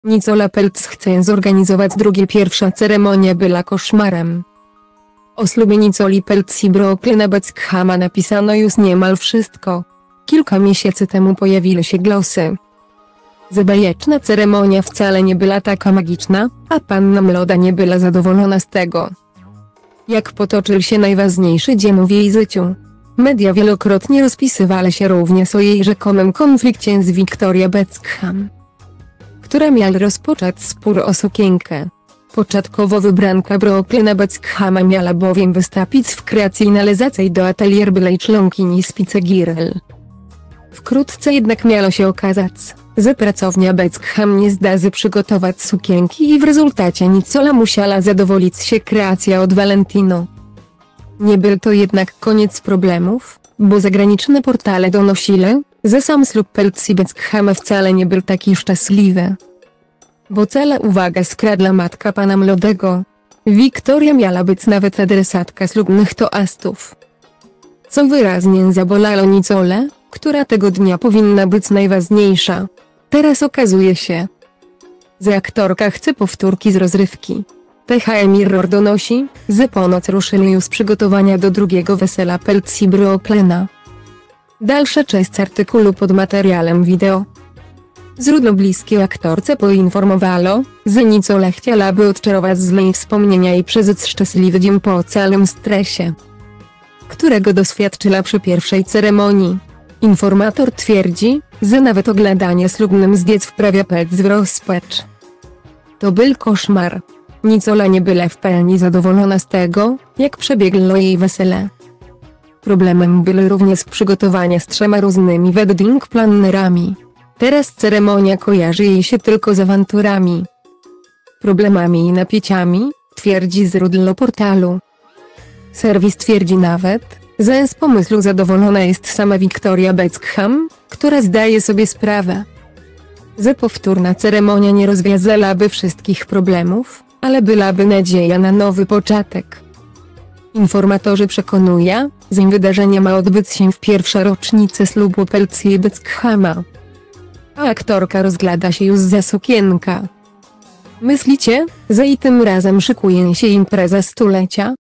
Nicola Peltz chce zorganizować drugie. Pierwsza ceremonia była koszmarem. O ślubie Nicoli Peltz i Brooklyna Beckhama napisano już niemal wszystko. Kilka miesięcy temu pojawiły się głosy, że bajeczna ceremonia wcale nie była taka magiczna, a panna młoda nie była zadowolona z tego, jak potoczył się najważniejszy dzień w jej życiu. Media wielokrotnie rozpisywały się również o jej rzekomym konflikcie z Victoria Beckham, która miała rozpocząć spór o sukienkę. Początkowo wybranka Brooklyna Beckhama miała bowiem wystąpić w kreacji należącej do atelier byłej członkini Spicegirl. Wkrótce jednak miało się okazać, że pracownia Beckham nie zdarzy przygotować sukienki i w rezultacie Nicola musiała zadowolić się kreacją od Valentino. Nie był to jednak koniec problemów, bo zagraniczne portale donosiły, że sam ślub Peltz i Beckhama wcale nie był taki szczęśliwy. Bo cała uwaga skradła matka pana młodego. Wiktoria miała być nawet adresatka ślubnych toastów, co wyraźnie zabolało Nicolę, która tego dnia powinna być najważniejsza. Teraz okazuje się, że aktorka chce powtórki z rozrywki. THM Mirror donosi, że ponoć ruszyli już przygotowania do drugiego wesela Peltz i Brooklyna. Dalsza część artykułu pod materiałem wideo. Źródło bliskie aktorce poinformowało, że Nicola chciałaby odczarować złe wspomnienia i przeżyć szczęśliwy dzień po całym stresie, którego doświadczyła przy pierwszej ceremonii. Informator twierdzi, że nawet oglądanie ślubnym zdjęć wprawia Peltz w rozpacz. To był koszmar. Nicola nie była w pełni zadowolona z tego, jak przebiegło jej wesele. Problemem były również przygotowania z 3 różnymi wedding plannerami. Teraz ceremonia kojarzy jej się tylko z awanturami, problemami i napięciami, twierdzi źródło portalu. Serwis twierdzi nawet, że z pomysłu zadowolona jest sama Victoria Beckham, która zdaje sobie sprawę, że powtórna ceremonia nie rozwiązałaby wszystkich problemów, ale byłaby nadzieja na nowy początek. Informatorzy przekonują, że wydarzenie ma odbyć się w pierwszą rocznicę ślubu Peltz i Beckhama, a aktorka rozgląda się już za sukienka. Myślicie, że i tym razem szykuje się impreza stulecia?